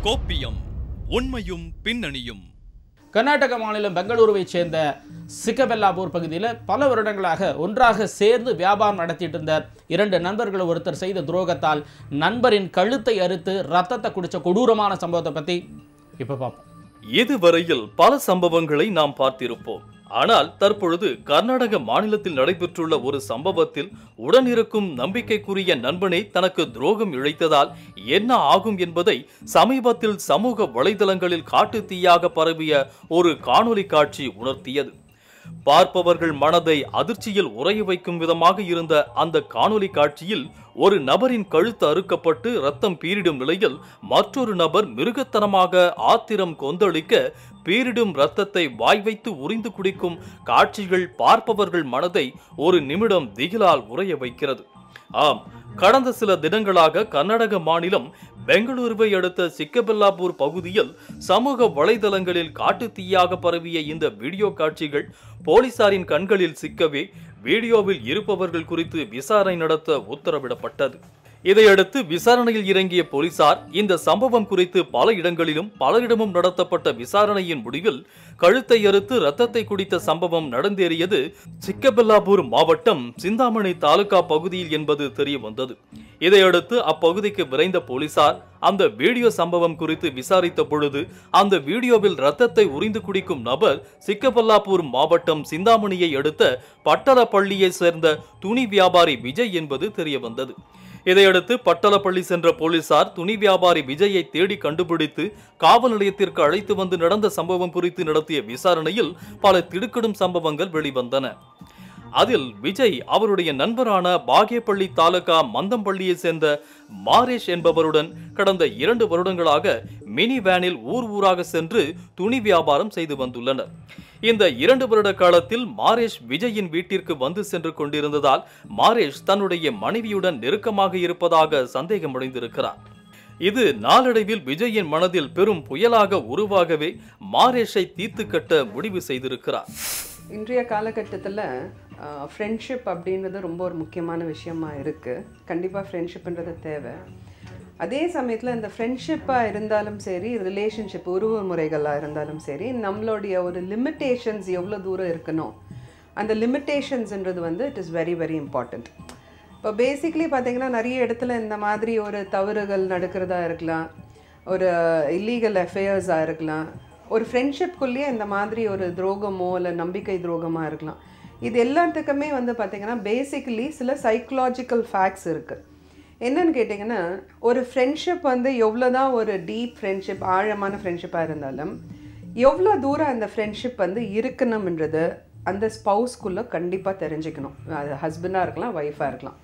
கோப்பியம் உண்மையும் பின்னணியும். கர்நாடக மாநிலம் பெங்களூருவைச் சேர்ந்த சிக்கபெல்லாபூர் பகுதியில் பல வருடங்களாக ஒன்றாக சேர்ந்து வியாபாரம் நடத்திட்டு இருந்த இரண்டு நண்பர்கள் ஒருத்தர் செய்த துரோகத்தால் நண்பரின் கழுத்தை அறுத்து ரத்தத்தை குடிச்ச கொடூரமான சம்பவத்தை பற்றி இப்போ பார்ப்போம். இதுவரையில் பல சம்பவங்களை நாம் பார்த்திருப்போம். ஆனால் தற்பொழுது கர்நாடக மாநிலத்தில் நடைபெற்றுள்ள ஒரு சம்பவத்தில் உடனிருக்கும் நம்பிக்கைக்குரிய நண்பனை தனக்கு துரோகம் இழைத்ததால் என்ன ஆகும் என்பதை சமீபத்தில் சமூக வலைதளங்களில் காட்டுத்தீயாக பரவிய ஒரு காணொலி காட்சி உணர்த்தியது. பார்ப்பவர்கள் மனதை அதிர்ச்சியில் உறைய வைக்கும் விதமாக இருந்த அந்த காணொலி காட்சியில் ஒரு நபரின் கழுத்து அறுக்கப்பட்டு ரத்தம் பீரிடும் நிலையில் மற்றொரு நபர் மிருகத்தனமாக ஆத்திரம் கொந்தளிக்க பீரிடும் ரத்தத்தை வாய் வைத்து உறிந்து குடிக்கும் காட்சிகள் பார்ப்பவர்கள் மனதை ஒரு நிமிடம் திகிலால் உறைய வைக்கிறது. ஆம், கடந்த சில தினங்களாக கர்நாடக மாநிலம் பெங்களூருவை அடுத்த சிக்கபெல்லாபூர் பகுதியில் சமூக வலைதளங்களில் காட்டுத்தீயாக பரவிய இந்த வீடியோ காட்சிகள் போலீசாரின் கண்களில் சிக்கவே வீடியோவில் இருப்பவர்கள் குறித்து விசாரணை நடத்த உத்தரவிடப்பட்டது. இதையடுத்து விசாரணையில் இறங்கிய போலீசார் இந்த சம்பவம் குறித்து பல இடங்களிலும் பலரிடமும் நடத்தப்பட்ட விசாரணையின் முடிவில் கழுத்தை அறுத்து ரத்தத்தை குடித்த சம்பவம் நடந்தேறியது சிக்கபெல்லாபூர் மாவட்டம் சிந்தாமணி தாலுகா பகுதியில் என்பது தெரிய வந்தது. இதையடுத்து அப்பகுதிக்கு விரைந்த போலீசார் அந்த வீடியோ சம்பவம் குறித்து விசாரித்த பொழுது அந்த வீடியோவில் ரத்தத்தை உறிந்து குடிக்கும் நபர் சிக்கபெல்லாபூர் மாவட்டம் சிந்தாமணியை அடுத்த பட்டலப்பள்ளியை சேர்ந்த துணி வியாபாரி விஜய் என்பது தெரிய வந்தது. இதையடுத்து பட்டலப்பள்ளி சென்ற போலீசார் துணி வியாபாரி விஜயை தேடி கண்டுபிடித்து காவல் நிலையத்திற்கு அழைத்து வந்து நடந்த சம்பவம் குறித்து நடத்திய விசாரணையில் பல திடுக்கிடும் சம்பவங்கள் வெளிவந்தன. அதில் விஜய் அவருடைய நண்பரான பாகேப்பள்ளி தாலுகா மந்தம்பள்ளியை சேர்ந்த மாரேஷ் என்பவருடன் கடந்த 2 வருடங்களாக மினி வேனில் ஊராக சென்று துணி வியாபாரம் செய்து வந்துள்ளனர். இந்த 2 வருட காலத்தில் மாரேஷ் விஜயின் வீட்டிற்கு வந்து சென்று கொண்டிருந்ததால் மாரேஷ் தன்னுடைய மனைவியுடன் நெருக்கமாக இருப்பதாக சந்தேகமடைந்திருக்கிறார். இது நாளடைவில் விஜயின் மனதில் பெரும் புயலாக உருவாகவே மாரேஷை தீர்த்து கட்ட முடிவு செய்திருக்கிறார். இன்றைய காலகட்டத்தில் ஃப்ரெண்ட்ஷிப் அப்படின்றது ரொம்ப ஒரு முக்கியமான விஷயமா இருக்குது. கண்டிப்பாக ஃப்ரெண்ட்ஷிப்ன்றது தேவை. அதே சமயத்தில் இந்த ஃப்ரெண்ட்ஷிப்பாக இருந்தாலும் சரி, ரிலேஷன்ஷிப் உறவு முறைகளாக இருந்தாலும் சரி, நம்மளுடைய ஒரு லிமிட்டேஷன்ஸ் எவ்வளோ தூரம் இருக்கணும், அந்த லிமிட்டேஷன்ஸ்ன்றது வந்து it is very very important. இப்போ பேசிக்லி பார்த்திங்கன்னா நிறைய இடத்துல இந்த மாதிரி ஒரு தவறுகள் நடக்கிறதா இருக்கலாம், ஒரு இல்லீகல் அஃபேர்ஸாக இருக்கலாம், ஒரு ஃப்ரெண்ட்ஷிப்குள்ளேயே இந்த மாதிரி ஒரு துரோகமோ இல்லை நம்பிக்கை துரோகமாக இருக்கலாம். இது எல்லாத்துக்குமே வந்து பார்த்திங்கன்னா பேசிக்கலி சில சைக்கலாஜிக்கல் ஃபேக்ட்ஸ் இருக்குது. என்னன்னு கேட்டிங்கன்னா, ஒரு ஃப்ரெண்ட்ஷிப் வந்து எவ்வளோ தான் ஒரு டீப் ஃப்ரெண்ட்ஷிப், ஆழமான ஃப்ரெண்ட்ஷிப்பாக இருந்தாலும் எவ்வளோ தூரம் அந்த ஃப்ரெண்ட்ஷிப் வந்து இருக்கணும்ன்றது அந்த ஸ்பௌஸ்குள்ளே கண்டிப்பாக தெரிஞ்சுக்கணும். அது ஹஸ்பண்டாக இருக்கலாம், ஒய்ஃபாக இருக்கலாம்.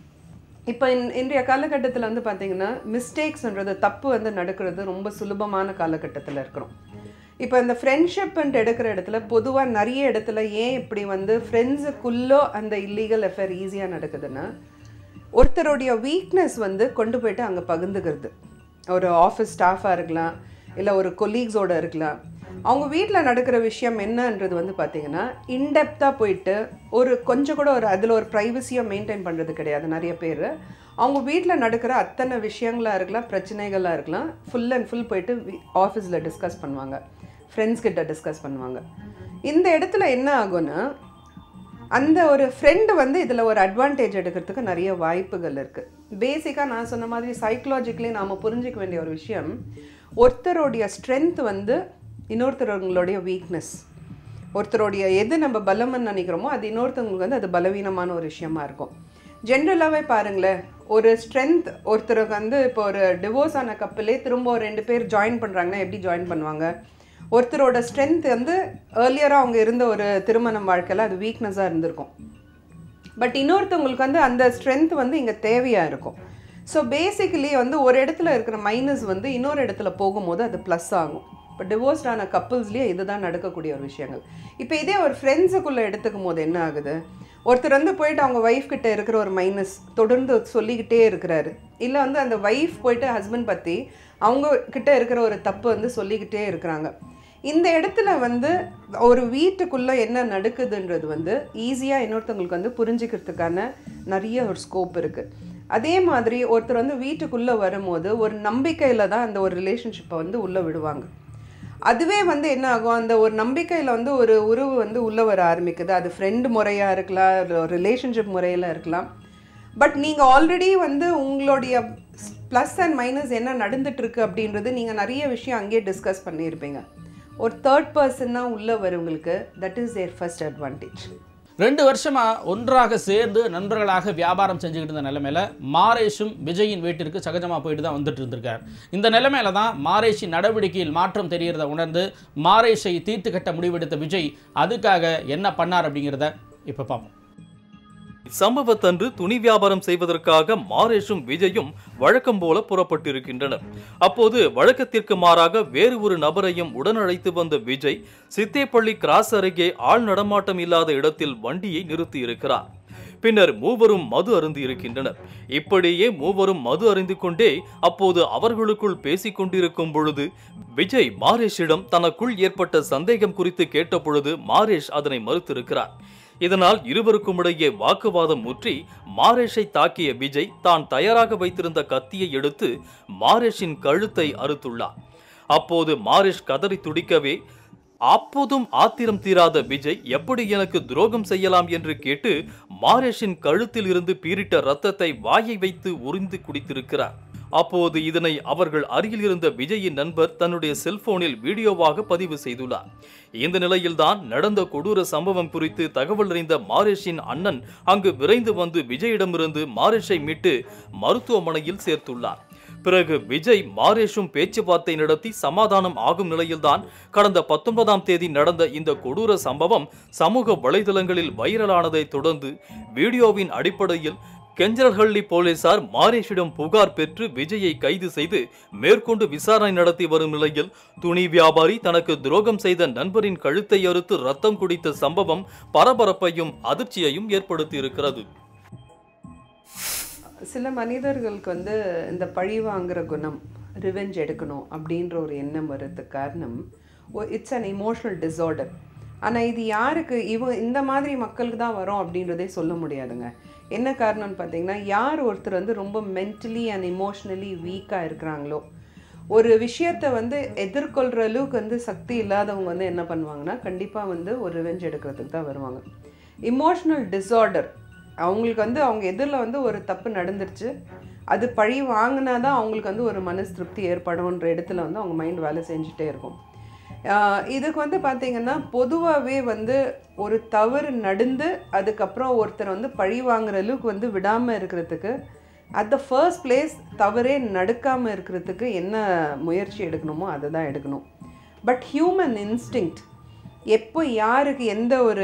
இப்போ இன்றைய காலகட்டத்தில் வந்து பார்த்திங்கன்னா மிஸ்டேக்ஸ்ன்றது, தப்பு வந்து நடக்கிறது ரொம்ப சுலபமான காலகட்டத்தில் இருக்கிறோம். இப்போ இந்த ஃப்ரெண்ட்ஷிப்ன்ட்டு எடுக்கிற இடத்துல பொதுவாக நிறைய இடத்துல ஏன் இப்படி வந்து ஃப்ரெண்ட்ஸுக்குள்ளே அந்த இல்லீகல் அஃபேர் ஈஸியாக நடக்குதுன்னா, ஒருத்தருடைய வீக்னஸ் வந்து கொண்டு போய்ட்டு அங்கே பகிர்ந்துக்கிறது. ஒரு ஆஃபீஸ் ஸ்டாஃபாக இருக்கலாம், இல்லை ஒரு கொலீக்ஸோடு இருக்கலாம். அவங்க வீட்டில் நடக்கிற விஷயம் என்னன்றது வந்து பார்த்திங்கன்னா இன்டெப்த்தாக போயிட்டு ஒரு கொஞ்சம் கூட ஒரு அதில் ஒரு ப்ரைவசியை மெயின்டைன் பண்ணுறது கிடையாது. நிறைய பேர் அவங்க வீட்டில் நடக்கிற அத்தனை விஷயங்களாக இருக்கலாம், பிரச்சனைகளாக இருக்கலாம், ஃபுல் அண்ட் ஃபுல் போயிட்டு ஆஃபீஸில் டிஸ்கஸ் பண்ணுவாங்க, ஃப்ரெண்ட்ஸ் கிட்ட டிஸ்கஸ் பண்ணுவாங்க. இந்த இடத்துல என்ன ஆகும்னா, அந்த ஒரு ஃப்ரெண்டு வந்து இதில் ஒரு அட்வான்டேஜ் எடுக்கிறதுக்கு நிறைய வாய்ப்புகள் இருக்குது. பேசிக்காக நான் சொன்ன மாதிரி சைக்கலாஜிக்கலி நாம் புரிஞ்சிக்க வேண்டிய ஒரு விஷயம், ஒருத்தருடைய ஸ்ட்ரென்த் வந்து இன்னொருத்தவங்களுடைய வீக்னஸ். ஒருத்தருடைய எது நம்ம பலம்னு நினைக்கிறோமோ அது இன்னொருத்தவங்களுக்கு வந்து அது பலவீனமான ஒரு விஷயமா இருக்கும். ஜென்ரலாகவே பாருங்களேன், ஒரு ஸ்ட்ரென்த் ஒருத்தருக்கு வந்து இப்போ ஒரு டிவோர்ஸ் ஆன கப்பலே திரும்ப 2 பேர் ஜாயின் பண்ணுறாங்கன்னா எப்படி ஜாயின் பண்ணுவாங்க? ஒருத்தரோட ஸ்ட்ரென்த் வந்து ஏர்லியராக அவங்க இருந்த ஒரு திருமணம் வாழ்க்கையில் அது வீக்னஸாக இருந்திருக்கும். பட் இன்னொருத்தவங்களுக்கு வந்து அந்த ஸ்ட்ரென்த் வந்து இங்கே தேவையாக இருக்கும். ஸோ பேசிக்கலி வந்து ஒரு இடத்துல இருக்கிற மைனஸ் வந்து இன்னொரு இடத்துல போகும்போது அது ப்ளஸ் ஆகும். இப்போ டிவோர்ஸ்டான கப்புள்ஸ்லேயே இதுதான் நடக்கக்கூடிய ஒரு விஷயங்கள். இப்போ இதே ஒரு ஃப்ரெண்ட்ஸுக்குள்ளே எடுத்துக்கும் போது என்ன ஆகுது, ஒருத்தர் வந்து போயிட்டு அவங்க ஒய்ஃப் கிட்ட இருக்கிற ஒரு மைனஸ் தொடர்ந்து சொல்லிக்கிட்டே இருக்கிறாரு, இல்லை வந்து அந்த ஒய்ஃப் போயிட்டு ஹஸ்பண்ட் பற்றி அவங்க கிட்ட இருக்கிற ஒரு தப்பு வந்து சொல்லிக்கிட்டே இருக்கிறாங்க. இந்த இடத்துல வந்து ஒரு வீட்டுக்குள்ளே என்ன நடக்குதுன்றது வந்து ஈஸியாக இன்னொருத்தவங்களுக்கு வந்து புரிஞ்சுக்கிறதுக்கான நிறைய ஒரு ஸ்கோப் இருக்குது. அதே மாதிரி ஒருத்தர் வந்து வீட்டுக்குள்ளே வரும்போது ஒரு நம்பிக்கையில் தான் அந்த ஒரு ரிலேஷன்ஷிப்பை வந்து உள்ளே விடுவாங்க. அதுவே வந்து என்ன ஆகும், அந்த ஒரு நம்பிக்கையில் வந்து ஒரு உறவு வந்து உள்ளே வர ஆரம்பிக்குது. அது ஃப்ரெண்டு முறையாக இருக்கலாம், இல்லை ரிலேஷன்ஷிப் முறையில் இருக்கலாம். பட் நீங்கள் ஆல்ரெடி வந்து உங்களுடைய ப்ளஸ் அண்ட் மைனஸ் என்ன நடந்துகிட்ருக்கு அப்படின்றது நீங்கள் நிறைய விஷயம் அங்கேயே டிஸ்கஸ் பண்ணியிருப்பீங்க. ஒரு தேர்ட் பர்சன்னா உள்ளே வரவங்களுக்கு that is their first advantage. 2 வருஷமா ஒன்றாக சேர்ந்து நண்பர்களாக வியாபாரம் செஞ்சுக்கிட்டு இருந்த நிலைமையில மாரேஷும் விஜயின் வீட்டிற்கு சகஜமா போயிட்டு தான் வந்துட்டு இருந்திருக்கார். இந்த நிலைமையில தான் மாரேஷின் நடவடிக்கையில் மாற்றம் தெரிகிறத உணர்ந்து மாரேஷை தீர்த்து கட்ட முடிவெடுத்த விஜய் அதுக்காக என்ன பண்ணார் அப்படிங்கிறத இப்ப பார்ப்போம். சம்பவத்தன்று துணி வியாபாரம் செய்வதற்காக மாரேஷும் விஜயும் வழக்கம் போல புறப்பட்டிருக்கின்றனர். அப்போது வழக்கத்திற்கு மாறாக வேறு ஒரு நபரையும் உடனழைத்து வந்த விஜய் சித்தேப்பள்ளி கிராஸ் அருகே ஆள் நடமாட்டம் இல்லாத இடத்தில் வண்டியை நிறுத்தி இருக்கிறார். பின்னர் மூவரும் மது அருந்தி இருக்கின்றனர். இப்படியே மூவரும் மது அருந்தி கொண்டே அப்போது அவர்களுக்குள் பேசிக் கொண்டிருக்கும் பொழுது விஜய் மாரேஷிடம் தனக்குள் ஏற்பட்ட சந்தேகம் குறித்து கேட்ட பொழுது மாரேஷ் அதனை மறுத்திருக்கிறார். இதனால் இருவருக்கும் இடையே வாக்குவாதம் முற்றி மாரேஷை தாக்கிய விஜய் தான் தயாராக வைத்திருந்த கத்தியை எடுத்து மாரேஷின் கழுத்தை அறுத்துள்ளார். அப்போது மாரேஷ் கதறி துடிக்கவே அப்போதும் ஆத்திரம் தீராத விஜய் எப்படி எனக்கு துரோகம் செய்யலாம் என்று கேட்டு மாரேஷின் கழுத்தில் இருந்து பீரிட்ட ரத்தத்தை வாயை வைத்து உறிந்து குடித்திருக்கிறார். அப்போது இதனை அவர்கள் அருகில் இருந்த விஜயின் நண்பர் தன்னுடைய செல்போனில் வீடியோவாக பதிவு செய்துள்ளார். இந்த நிலையில்தான் நடந்த கொடூர சம்பவம் குறித்து தகவல் அறிந்த மாரேஷின் அண்ணன் அங்கு விரைந்து வந்து விஜயிடமிருந்து மாரேஷை மீட்டு மருத்துவமனையில் சேர்த்துள்ளார். பிறகு விஜய் மாரேஷும் பேச்சுவார்த்தை நடத்தி சமாதானம் ஆகும் நிலையில்தான் கடந்த 19ஆம் தேதி நடந்த இந்த கொடூர சம்பவம் சமூக வலைதளங்களில் வைரலானதை தொடர்ந்து வீடியோவின் அடிப்படையில் கெஞ்சரஹள்ளி போலீசார் மாரேஷிடம் புகார் பெற்று விஜயை கைது செய்து மேற்கொண்டு விசாரணை நடத்தி வரும் நிலையில் துணி வியாபாரி தனக்கு துரோகம் செய்த நண்பரின் கழுத்தை அறுத்து ரத்தம் குடித்த சம்பவம் பரபரப்பையும் அதிர்ச்சியையும் ஏற்படுத்தி இருக்கிறது. சில மனிதர்களுக்கு வந்து இந்த பழி வாங்குற குணம், ரிவெஞ்ச் எடுக்கணும் அப்படின்ற ஒரு எண்ணம் வர்றதுக்கு காரணம் இட்ஸ் அன் இமோஷனல் டிஸார்டர். ஆனால் இது யாருக்கு இந்த மாதிரி மக்களுக்கு தான் வரும் அப்படின்றதே சொல்ல முடியாதுங்க. என்ன காரணம்னு பார்த்தீங்கன்னா, யார் ஒருத்தர் வந்து ரொம்ப மென்டலி அண்ட் இமோஷ்னலி வீக்காக இருக்கிறாங்களோ, ஒரு விஷயத்தை வந்து எதிர்கொள்கிற அளவுக்கு வந்து சக்தி இல்லாதவங்க வந்து என்ன பண்ணுவாங்கன்னா கண்டிப்பாக வந்து ஒரு ரிவெஞ்ச் எடுக்கிறதுக்கு தான் வருவாங்க. இமோஷ்னல் டிஸார்டர் அவங்களுக்கு வந்து அவங்க எதிரில் வந்து ஒரு தப்பு நடந்துருச்சு, அது பழி வாங்கினா தான் அவங்களுக்கு வந்து ஒரு மனசு திருப்தி ஏற்படும்ன்ற இடத்துல வந்து அவங்க மைண்ட் வேலை செஞ்சுட்டே இருக்கும். இதுக்கு வந்து பார்த்திங்கன்னா பொதுவாகவே வந்து ஒரு தவறு நடந்து அதுக்கப்புறம் ஒருத்தர் வந்து பழி வாங்குற அளவுக்கு வந்து விடாமல் இருக்கிறதுக்கு அட் த ஃபர்ஸ்ட் பிளேஸ் தவறே நடக்காமல் இருக்கிறதுக்கு என்ன முயற்சி எடுக்கணுமோ அதை தான் எடுக்கணும். பட் ஹியூமன் இன்ஸ்டிங்க்ட் எப்போ யாருக்கு எந்த ஒரு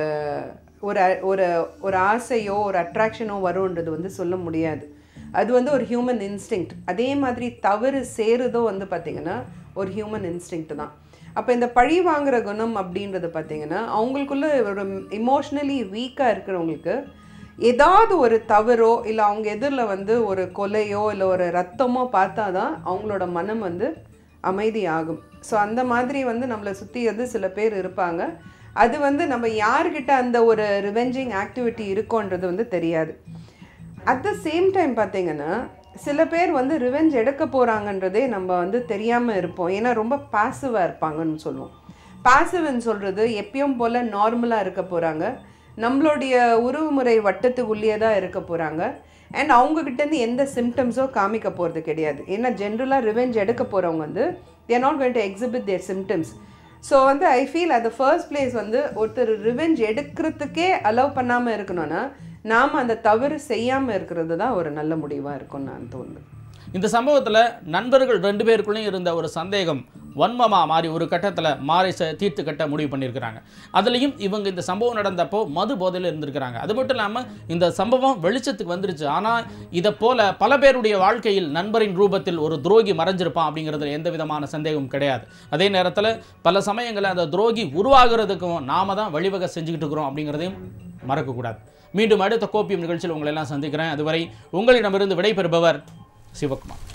ஒரு ஒரு ஆசையோ ஒரு அட்ராக்ஷனோ வரும்ன்றது வந்து சொல்ல முடியாது. அது வந்து ஒரு ஹியூமன் இன்ஸ்டிங்க்ட். அதே மாதிரி தவறு சேருதோ வந்து பார்த்திங்கன்னா ஒரு ஹியூமன் இன்ஸ்டிங்க்ட் தான். அப்போ இந்த பழி வாங்குற குணம் அப்படின்றது பார்த்திங்கன்னா அவங்களுக்குள்ள ஒரு இமோஷ்னலி வீக்காக இருக்கிறவங்களுக்கு ஏதாவது ஒரு தவறோ இல்லை அவங்க எதிரில் வந்து ஒரு கொலையோ இல்லை ஒரு ரத்தமோ பார்த்தா தான் அவங்களோட மனம் வந்து அமைதி ஆகும். ஸோ அந்த மாதிரி வந்து நம்மளை சுற்றி வந்து சில பேர் இருப்பாங்க. அது வந்து நம்ம யார்கிட்ட அந்த ஒரு ரிவெஞ்சிங் ஆக்டிவிட்டி இருக்கோன்றது வந்து தெரியாது. அட் த சேம் டைம் பார்த்திங்கன்னா சில பேர் வந்து ரிவெஞ்ச் எடுக்க போகிறாங்கன்றதே நம்ம வந்து தெரியாமல் இருப்போம். ஏன்னா ரொம்ப பாசிவாக இருப்பாங்கன்னு சொல்லுவோம். பாசிவ்னு சொல்கிறது எப்பயும் போல் நார்மலாக இருக்க போகிறாங்க, நம்மளுடைய உறவுமுறை வட்டத்துக்குள்ளேயே தான் இருக்க போகிறாங்க. அண்ட் அவங்கக்கிட்டேருந்து எந்த சிம்டம்ஸோ காமிக்க போகிறது கிடையாது. ஏன்னா ஜென்ரலாக ரிவெஞ்ச் எடுக்க போகிறவங்க வந்து they are not going to exhibit their symptoms. So வந்து I feel at the first place வந்து ஒருத்தர் ரிவெஞ்ச் எடுக்கிறதுக்கே அலோவ் பண்ணாமல் இருக்கணும்னா நாம் அந்த தவறு செய்யாமல் இருக்கிறது தான் ஒரு நல்ல முடிவாக இருக்கும்னு நான் தோணுது. இந்த சம்பவத்தில் நண்பர்கள் 2 பேருக்குள்ளேயும் இருந்த ஒரு சந்தேகம் வன்மமாக மாறி ஒரு கட்டத்தில் மாரேஷை தீர்த்து கட்ட முடிவு பண்ணியிருக்கிறாங்க. அதுலேயும் இவங்க இந்த சம்பவம் நடந்தப்போ மது போதையில் இருந்திருக்கிறாங்க. அது மட்டும் இல்லாமல் இந்த சம்பவம் வெளிச்சத்துக்கு வந்துருச்சு. ஆனால் இதை போல பல பேருடைய வாழ்க்கையில் நண்பரின் ரூபத்தில் ஒரு துரோகி மறைஞ்சிருப்பான் அப்படிங்கிறதுல எந்த விதமான சந்தேகமும் கிடையாது. அதே நேரத்தில் பல சமயங்களில் அந்த துரோகி உருவாகிறதுக்கும் நாம தான் வழிவகை செஞ்சுக்கிட்டு இருக்கிறோம் அப்படிங்கிறதையும் மறக்கக்கூடாது. மீண்டும் அடுத்த கோப்பியம் நிகழ்ச்சியில் உங்களை எல்லாம் சந்திக்கிறேன். அதுவரை உங்களிடமிருந்து விடைபெறுபவர் சிவகுமார்.